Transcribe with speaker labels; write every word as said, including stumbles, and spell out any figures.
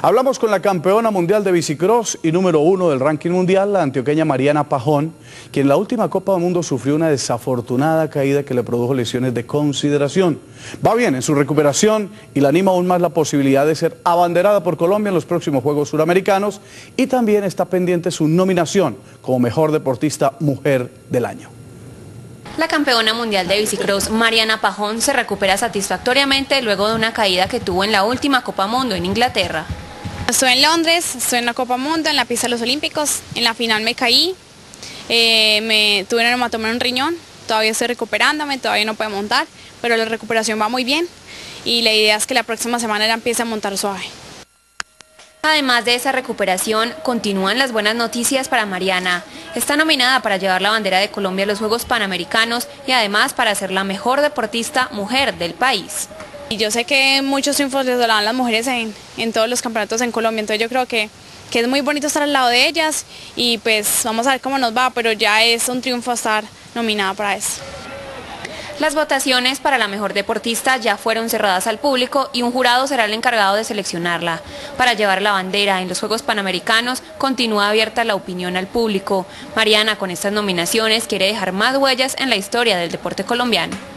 Speaker 1: Hablamos con la campeona mundial de bicicross y número uno del ranking mundial, la antioqueña Mariana Pajón, quien en la última Copa del Mundo sufrió una desafortunada caída que le produjo lesiones de consideración. Va bien en su recuperación y le anima aún más la posibilidad de ser abanderada por Colombia en los próximos Juegos Suramericanos, y también está pendiente su nominación como mejor deportista mujer del año.
Speaker 2: La campeona mundial de bicicross Mariana Pajón se recupera satisfactoriamente luego de una caída que tuvo en la última Copa Mundo en Inglaterra.
Speaker 3: Estuve en Londres, estuve en la Copa Mundo, en la pista de los Olímpicos, en la final me caí, eh, me tuve un hematoma en un riñón, todavía estoy recuperándome, todavía no puedo montar, pero la recuperación va muy bien y la idea es que la próxima semana ya empiece a montar suave.
Speaker 2: Además de esa recuperación, continúan las buenas noticias para Mariana. Está nominada para llevar la bandera de Colombia a los Juegos Panamericanos y además para ser la mejor deportista mujer del país.
Speaker 3: Y yo sé que muchos triunfos les darán las mujeres en, en todos los campeonatos en Colombia, entonces yo creo que, que es muy bonito estar al lado de ellas y pues vamos a ver cómo nos va, pero ya es un triunfo estar nominada para eso.
Speaker 2: Las votaciones para la mejor deportista ya fueron cerradas al público y un jurado será el encargado de seleccionarla. Para llevar la bandera en los Juegos Panamericanos continúa abierta la opinión al público. Mariana, con estas nominaciones, quiere dejar más huellas en la historia del deporte colombiano.